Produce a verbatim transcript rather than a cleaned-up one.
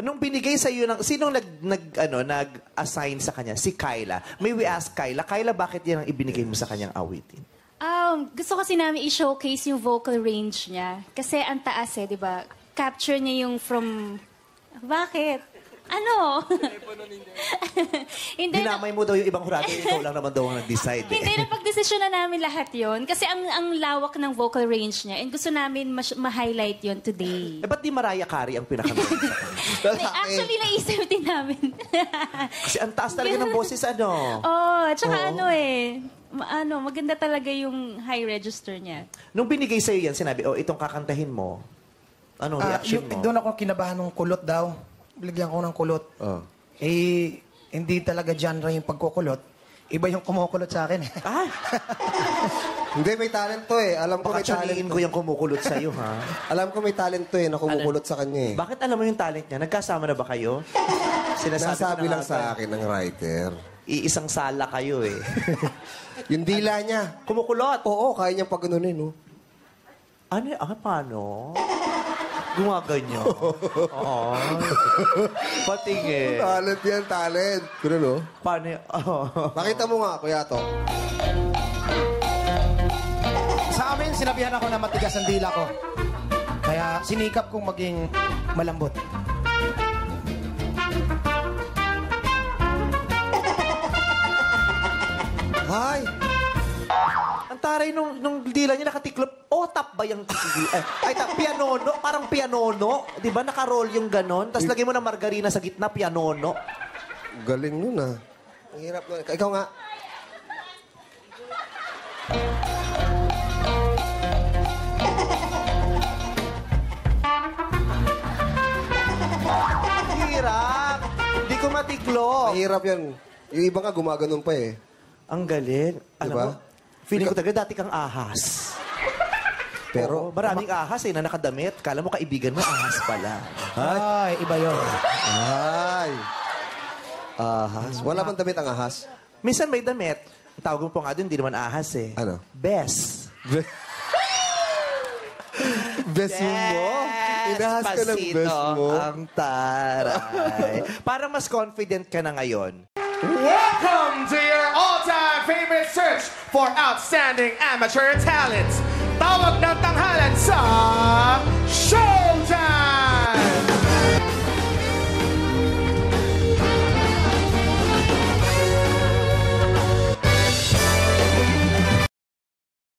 Nung binigay sa iyo ng sinong nag nag ano nag-assign sa kanya? Si Kyla. May we ask Kyla, Kyla, bakit yan ang ibinigay mo sa kanyang awitin? Um, gusto kasi namin i-showcase yung vocal range niya. Kasi ang taas eh, di ba? Capture niya yung from... Bakit? Ano? Hindi na... Dinamay mo daw yung ibang hurado, ikaw lang naman daw ang nag-decide. Eh. Hindi na pag-desisyon na namin lahat yon. Kasi ang ang lawak ng vocal range niya. And gusto namin ma-highlight yon today. Eh, ba't di Mariah Carey ang pinakamaganda sa kanya? Actually, naisip din namin. Kasi ang taas talaga ng boses, ano? Oo, at saka oh. ano eh... Ma ano, maganda talaga yung high register niya. Nung binigay sa'yo yan, sinabi, oh, itong kakantahin mo, anong uh, reaction yung, mo? Doon ako kinabahan ng kulot daw. Bigyan ko ng kulot. Oh. Eh, hindi talaga genre yung pagkukulot. Iba yung kumukulot sa akin. Ah? Hindi, may talent to eh. Alam ko may talent ko yung kumukulot sa'yo, ha? Alam ko may talent to eh, na kumukulot sa kanya eh. Bakit alam mo yung talent niya? Nagkasama na ba kayo? Sinasabi Nasabi lang sa akin ng writer. Iisang sala kayo eh. Yung dila niya. Kumukulot? Oo, kaya niyang pag-ganunin, no? Ano? Ah, paano? Gumaganyan. Oo. Patingin. Talent yan, talent. Pero no? Paano? Oh. Pakita mo nga, Kuya To. Sa amin, sinabihan ako na matigas ang dila ko. Kaya sinikap kong maging malambot. Hi! Ang taray nung, nung dila niya nakatiklop. Oh, tap ba yung... Ay, ay tap, pianono. Parang pianono. Di ba? Nakaroll yung ganon. Tapos lagay mo ng margarina sa gitna, pianono. Galing nun ah. Ang hirap nun. Ikaw nga. Hirap. Hindi ko matiklop. Mahirap yan. Yung iba nga gumaganon pa eh. Ang galing. Alam diba? mo, feeling ko talaga dati kang ahas. Pero, oo, maraming ahas eh na nakadamit. Kala mo kaibigan mo, ahas pala. Ay, iba yun. Ay. Ahas. Wala bang damit ang ahas? Minsan may damit. Ang tawag mo po nga doon, hindi naman ahas eh. Ano? Bes. Be best mo? Inahas ka ng best mo? Ang taray. Para mas confident ka na ngayon. Welcome to your all-time favorite search for outstanding amateur talents. Tawag ng tanghalan sa...